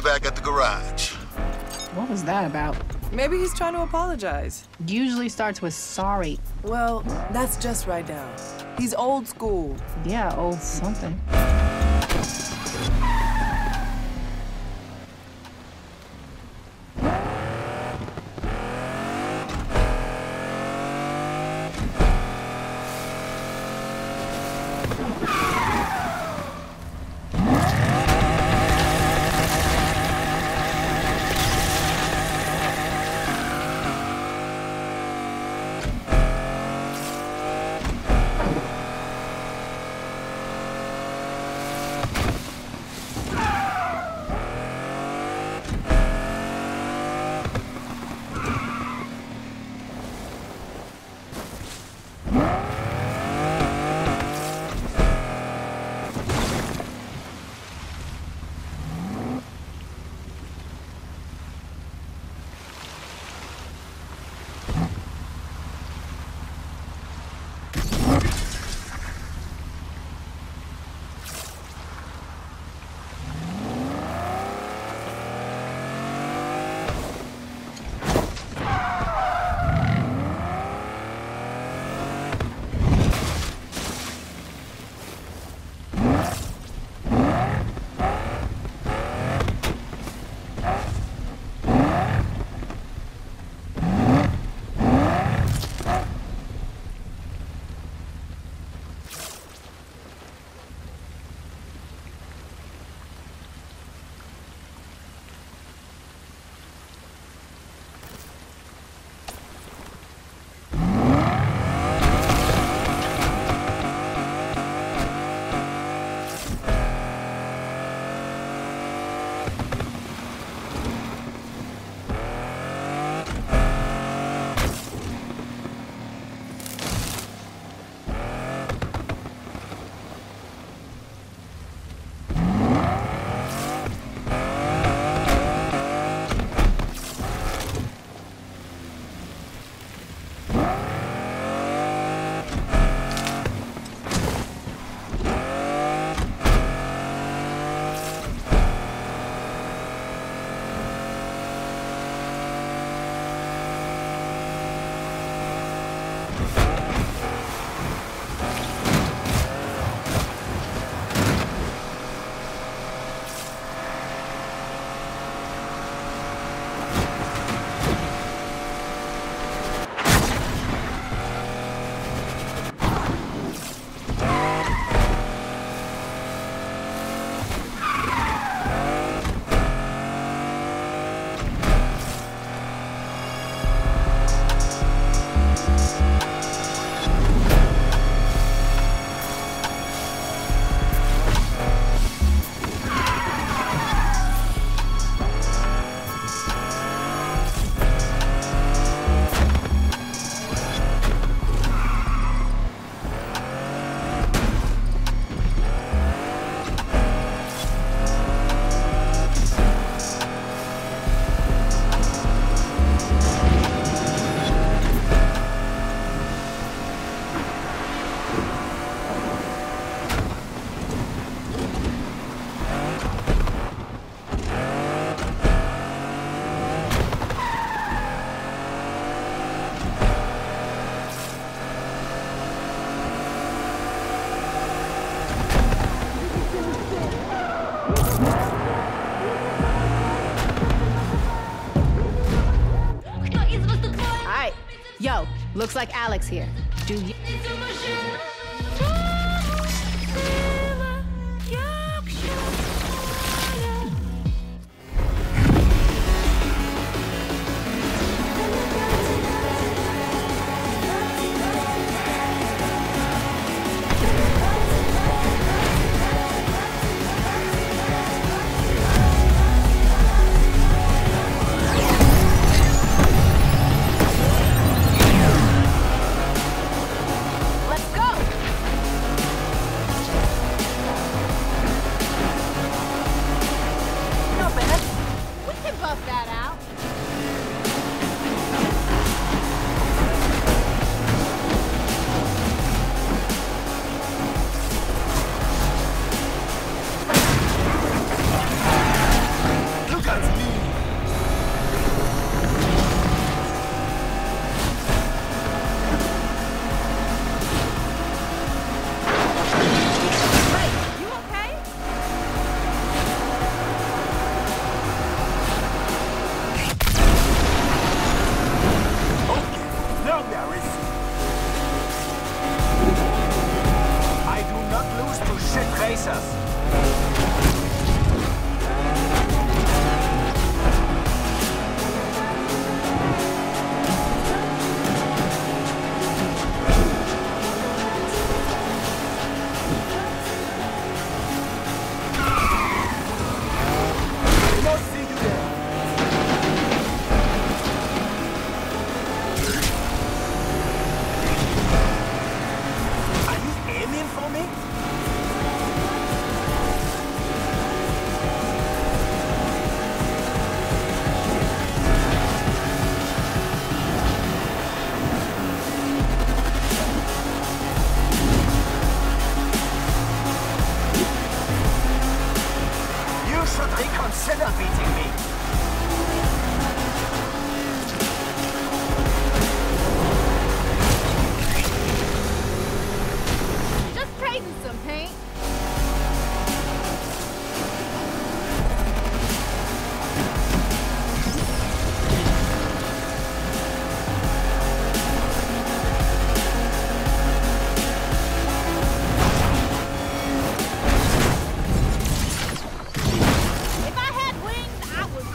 evac at the garage. What was that about? Maybe he's trying to apologize. Usually starts with sorry. Well, that's just right now. He's old school. Yeah, old something. Yo, looks like Alex here. Do you... Let's go! should face us. Are you aiming for me? You should reconsider beating me. Just trading some paint. If I had wings, I would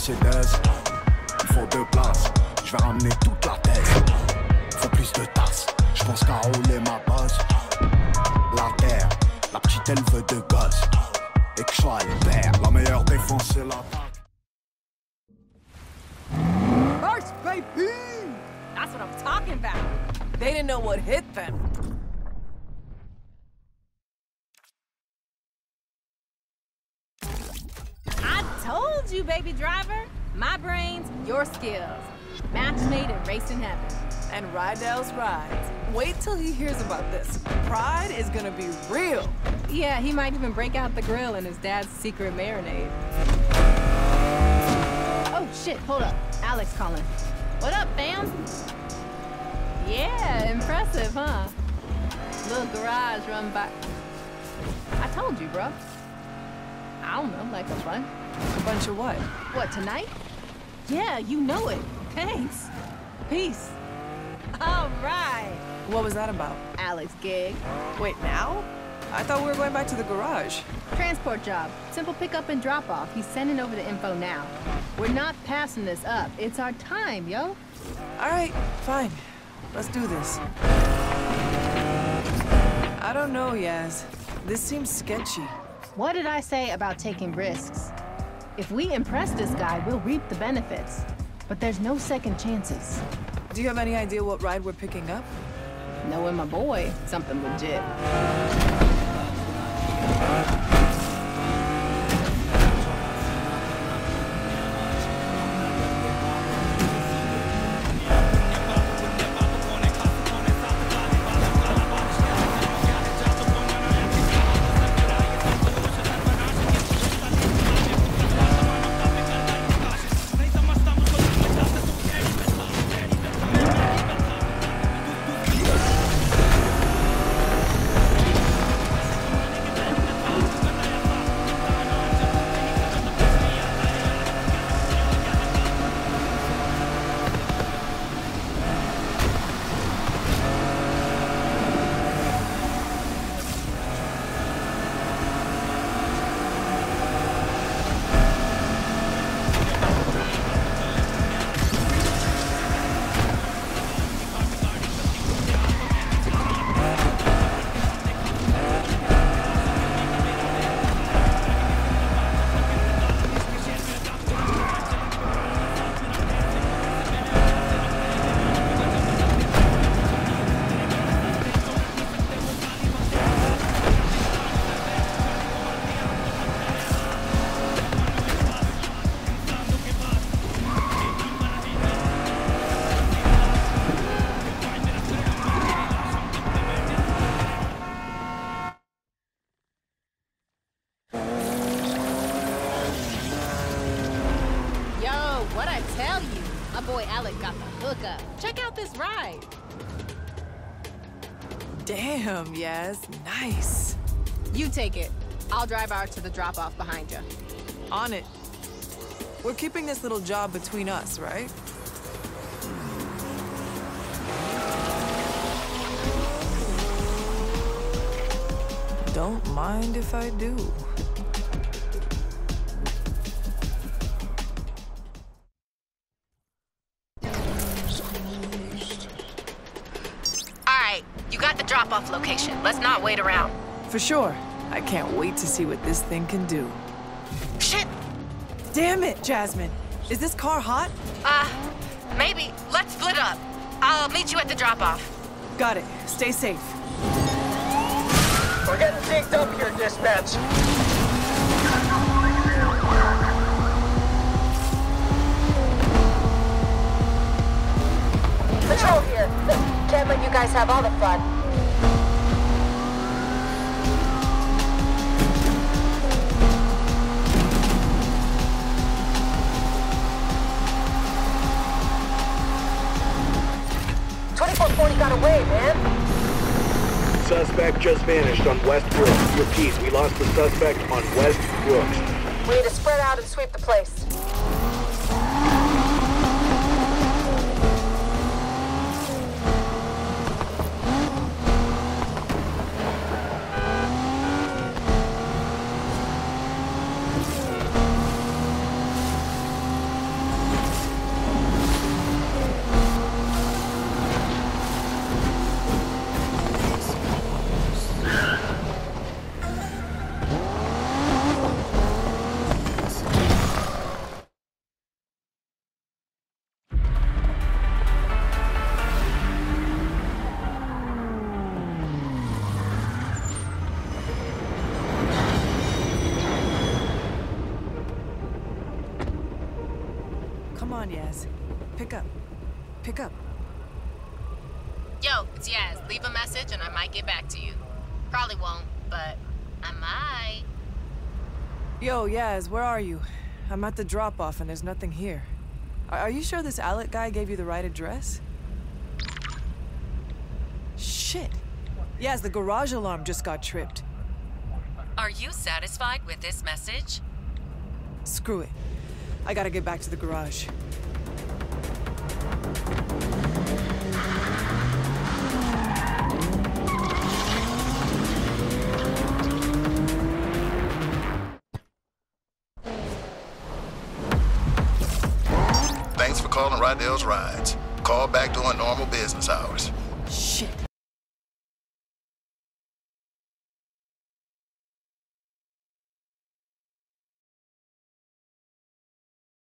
Mercedes. Il faut 2 places, je vais ramener toute la thèse. Faut plus de tasses, je pense qu'à rouler ma bosse. La terre, la petite elle veut 2 gosses. Et que je sois le père, la meilleure défense c'est l'attaque. First, baby! That's what I'm talking about. They didn't know what hit them. I told you, baby driver. My brains, your skills. Match made in racing heaven. And Rydell's rides. Wait till he hears about this. Pride is gonna be real. Yeah, he might even break out the grill in his dad's secret marinade. Oh, shit, hold up. Alex calling. What up, fam? Yeah, impressive, huh? Little garage run by... I told you, bro. I don't know, like a bunch. A bunch of what? What, tonight? Yeah, you know it. Thanks. Peace. All right. What was that about? Alex gig. Wait, now? I thought we were going back to the garage. Transport job. Simple pickup and drop off. He's sending over the info now. We're not passing this up. It's our time, yo. All right, fine. Let's do this. I don't know, Yaz. This seems sketchy. What did I say about taking risks? If we impress this guy, we'll reap the benefits. But there's no second chances. Do you have any idea what ride we're picking up? Knowing my boy, something legit. Check out this ride. Damn, Yaz, nice. You take it. I'll drive ours to the drop-off behind you. On it. We're keeping this little job between us, right? Don't mind if I do. You got the drop-off location. Let's not wait around. For sure. I can't wait to see what this thing can do. Shit! Damn it, Jasmine. Is this car hot? Maybe. Let's split up. I'll meet you at the drop-off. Got it. Stay safe. We're getting synced up here, dispatch. Patrol here. Can't let you guys have all the fun. Got away, man. Suspect just vanished on West Brooks. Repeat, we lost the suspect on West Brooks. We need to spread out and sweep the place. Come on, Yaz. Pick up. Pick up. Yo, it's Yaz. Leave a message and I might get back to you. Probably won't, but I might. Yo, Yaz, where are you? I'm at the drop-off and there's nothing here. Are you sure this Alec guy gave you the right address? Shit. Yaz, the garage alarm just got tripped. Are you satisfied with this message? Screw it. I gotta get back to the garage. Thanks for calling Rydell's Rides. Call back during normal business hours. Shit.